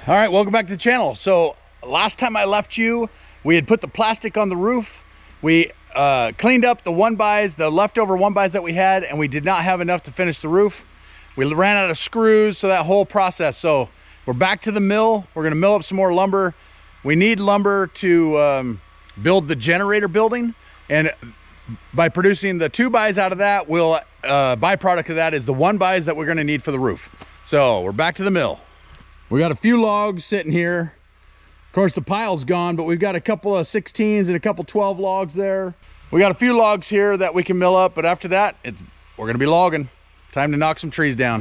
All right, welcome back to the channel. So last time I left you, we had put the plastic on the roof. We cleaned up the the leftover 1-bys that we had, and we did not have enough to finish the roof. We ran out of screws, so that whole process. So we're back to the mill. We're gonna mill up some more lumber. We need lumber to build the generator building, and by producing the 2-bys out of that, byproduct of that is the 1-bys that we're gonna need for the roof. So we're back to the mill. We got a few logs sitting here. Of course, the pile's gone, but we've got a couple of 16s and a couple 12 logs there. We got a few logs here that we can mill up, but after that, we're gonna be logging. Time to knock some trees down.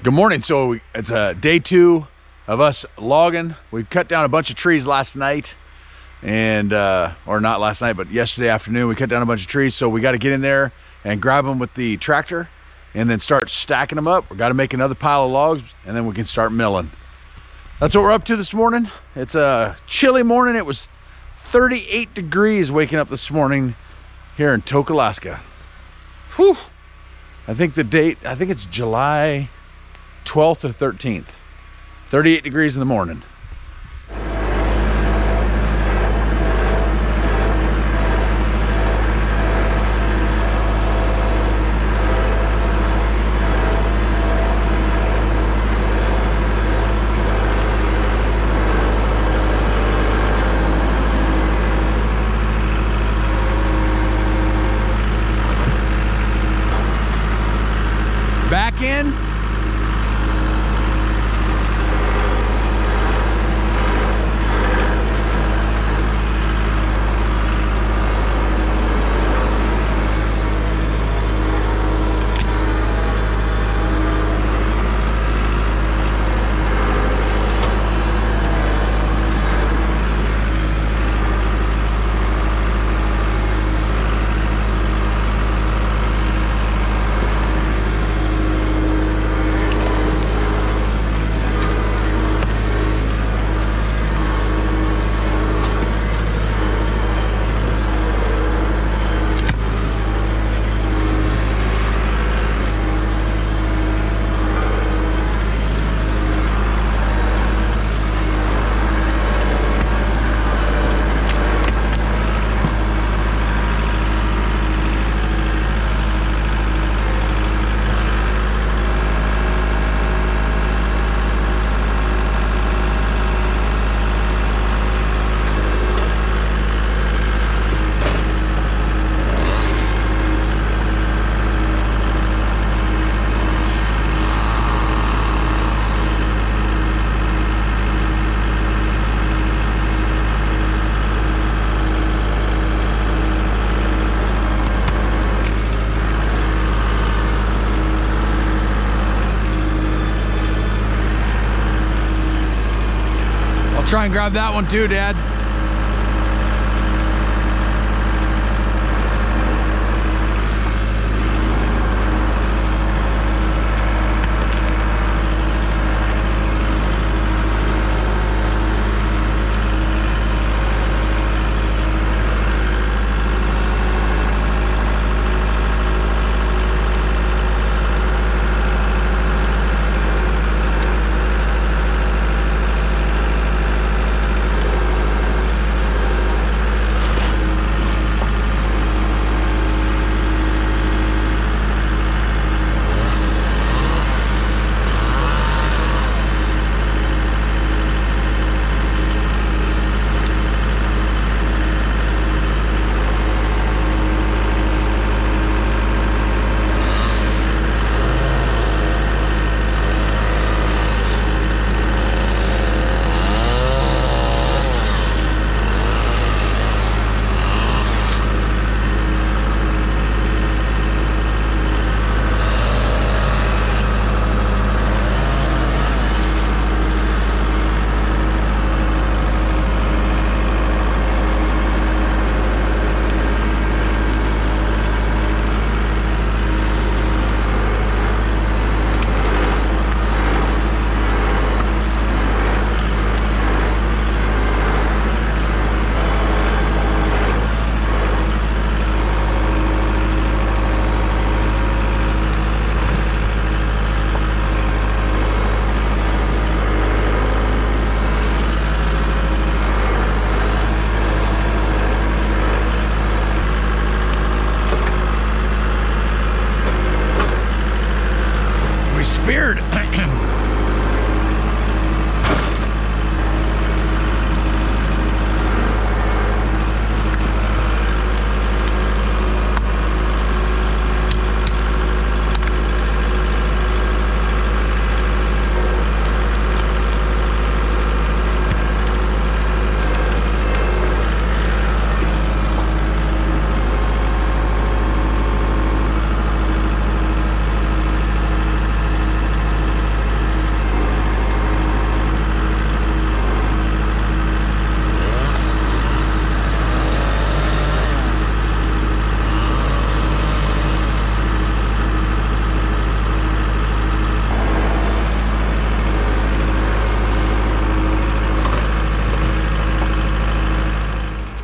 Good morning. So it's day 2 of us logging. We cut down a bunch of trees last night, and or not last night, but yesterday afternoon we cut down a bunch of trees. So we got to get in there and grab them with the tractor and then start stacking them up. We got to make another pile of logs and then we can start milling. That's what we're up to this morning. It's a chilly morning. It was 38 degrees waking up this morning here in Tok, Alaska. Whew. I think it's July 12th or 13th. 38 degrees in the morning. Back in. Try and grab that one too, Dad.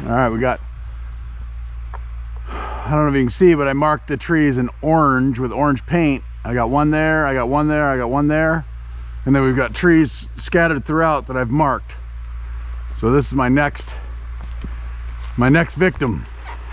All right, we got, I don't know if you can see, but I marked the trees in orange with orange paint. I got one there, I got one there, I got one there. And then we've got trees scattered throughout that I've marked. So this is my next victim.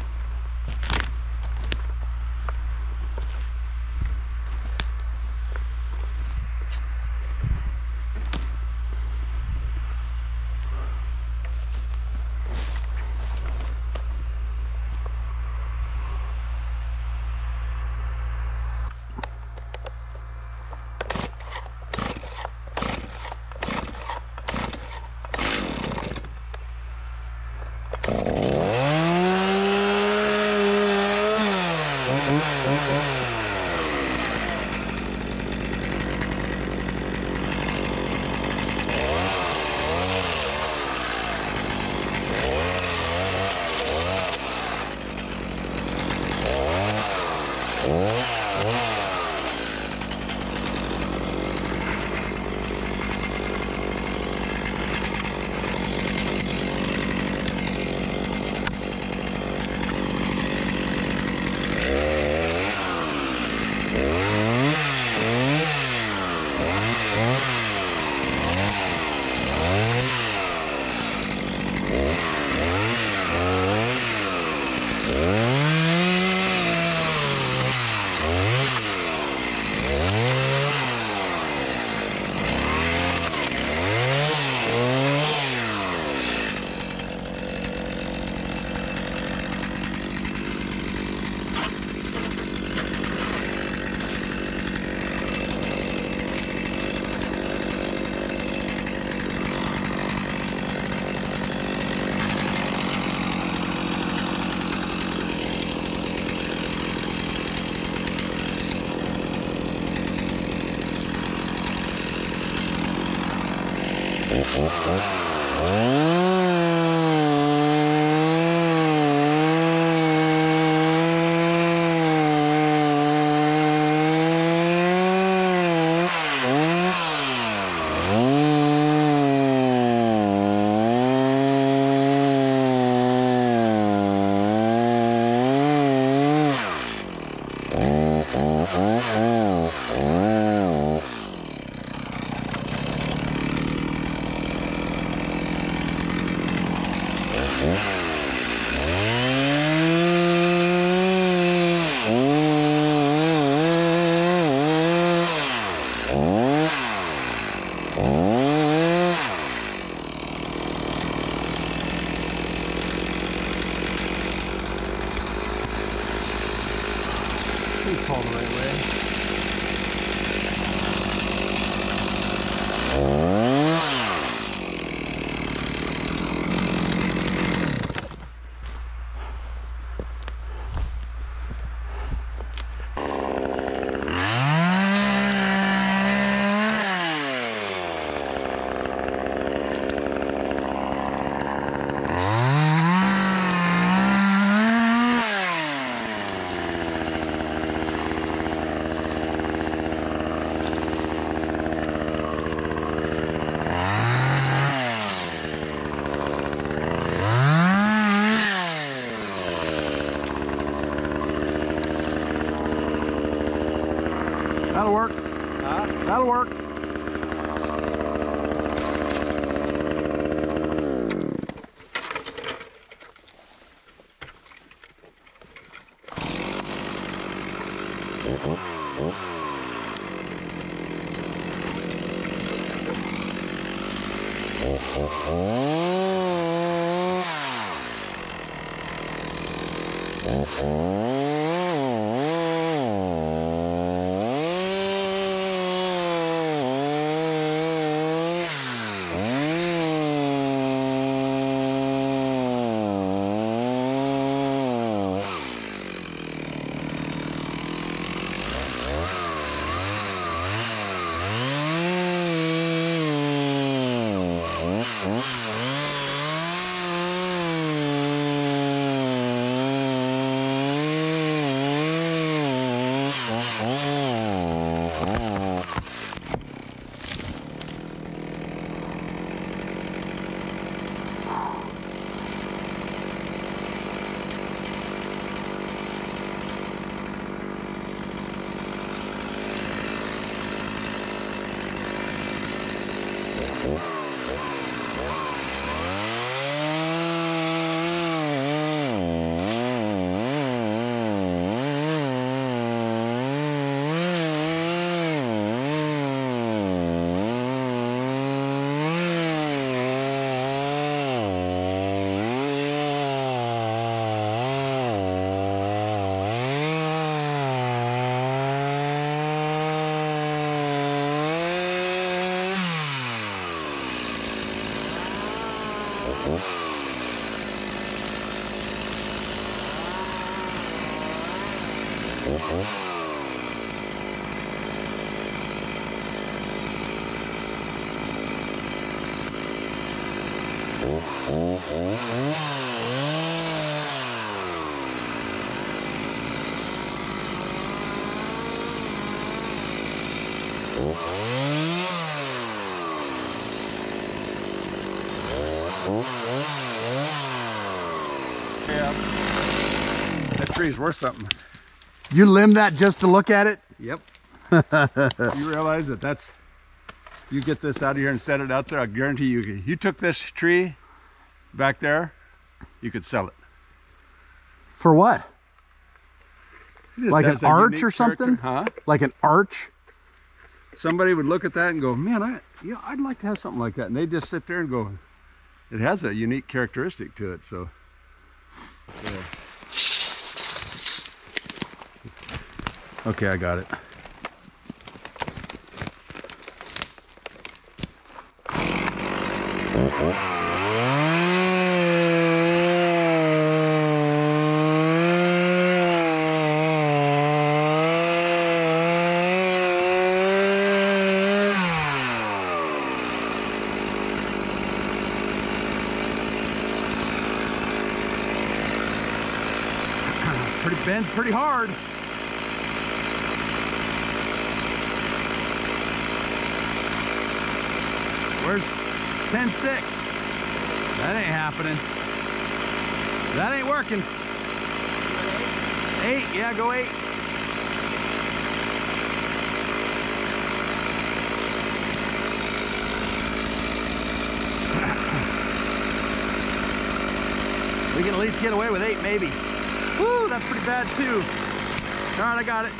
Please call the right way. That'll work. Huh? That'll work. Yeah, that tree's worth something. You limb that just to look at it? Yep. You realize that that's, you get this out of here and set it out there, I guarantee you took this tree back there, you could sell it. For what? It just Like an has a arch unique or something? character. Huh? Like an arch? Somebody would look at that and go, man, I'd like to have something like that. And they just sit there and go, it has a unique characteristic to it. So, yeah. Okay, I got it. Bends pretty hard. Where's 10-6? That ain't happening. That ain't working. 8, yeah, go 8. We can at least get away with 8, maybe. Woo, that's pretty bad too. All right, I got it.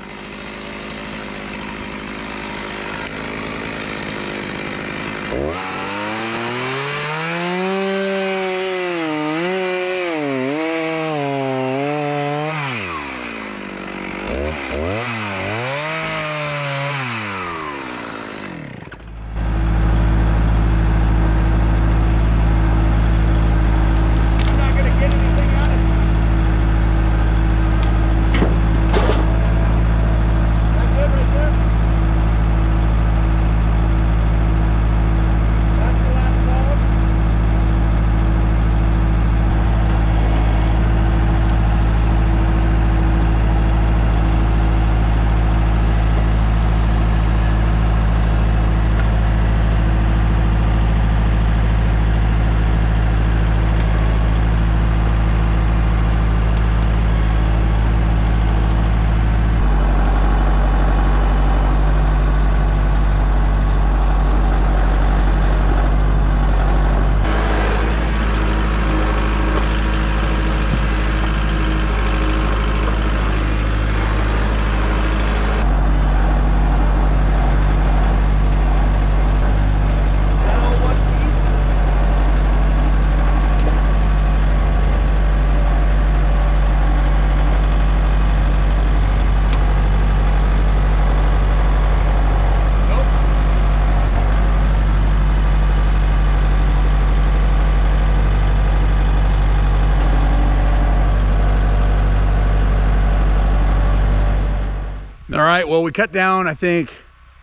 All right, well, we cut down, I think,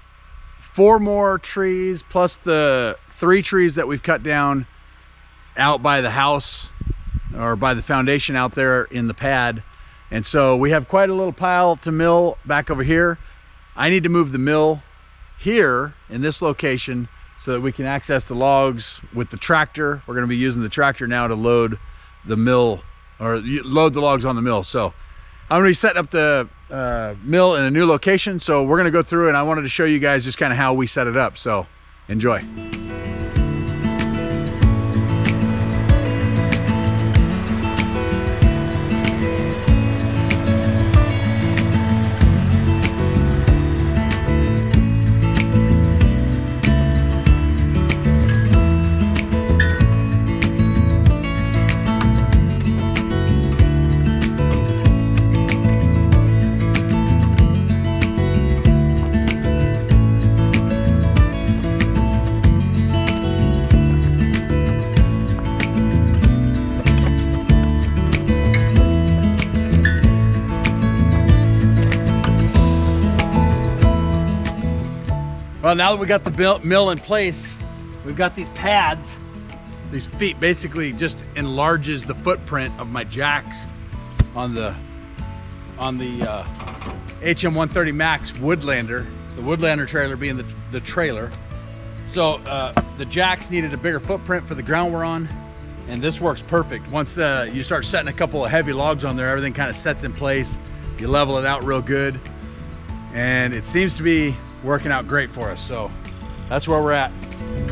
4 more trees plus the 3 trees that we've cut down out by the house or by the foundation out there in the pad. And so we have quite a little pile to mill back over here. I need to move the mill here in this location so that we can access the logs with the tractor. We're going to be using the tractor now to load the mill, or load the logs on the mill. So I'm going to be setting up the mill in a new location. So we're going to go through, and I wanted to show you guys just kind of how we set it up. So enjoy. Well, now that we got the mill in place, we've got these pads. These feet basically just enlarges the footprint of my jacks on the HM130 Max Woodlander, the Woodlander trailer being the trailer. So the jacks needed a bigger footprint for the ground we're on, and this works perfect. Once you start setting a couple of heavy logs on there, everything kind of sets in place. You level it out real good, and it seems to be working out great for us. So that's where we're at.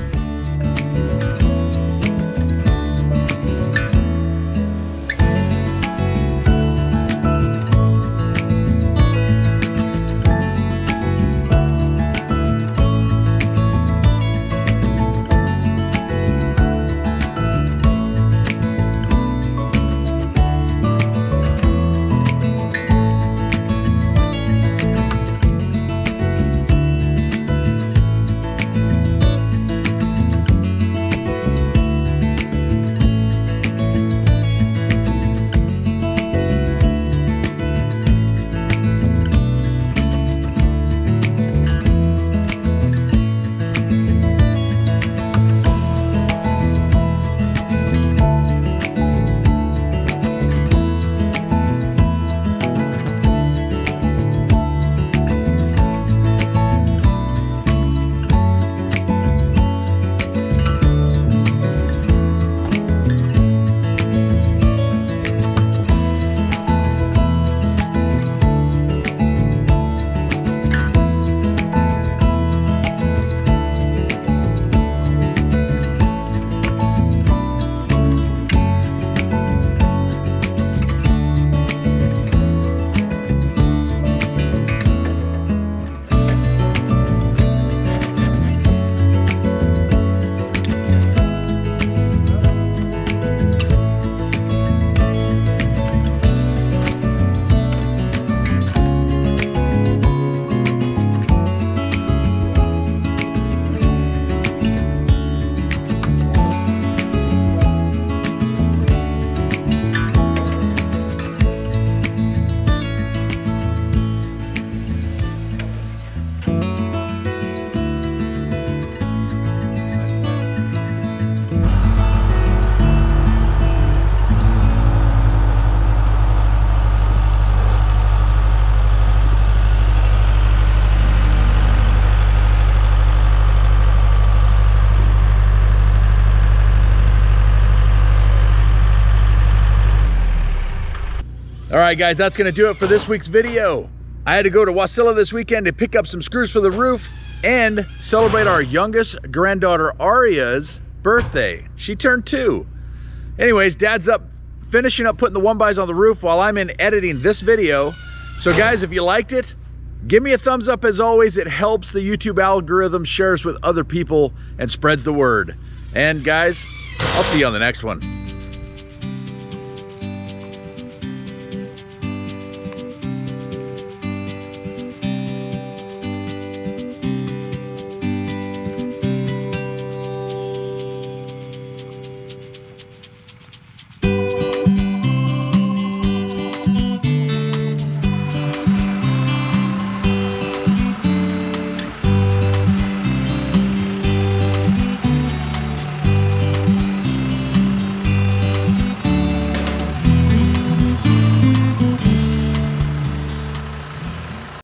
All right, guys, that's gonna do it for this week's video. I had to go to Wasilla this weekend to pick up some screws for the roof and celebrate our youngest granddaughter, Aria's birthday. She turned 2. Anyways, Dad's up finishing up putting the 1x on the roof while I'm in editing this video. So guys, if you liked it, give me a thumbs up. As always, it helps the YouTube algorithm, shares with other people, and spreads the word. And guys, I'll see you on the next one.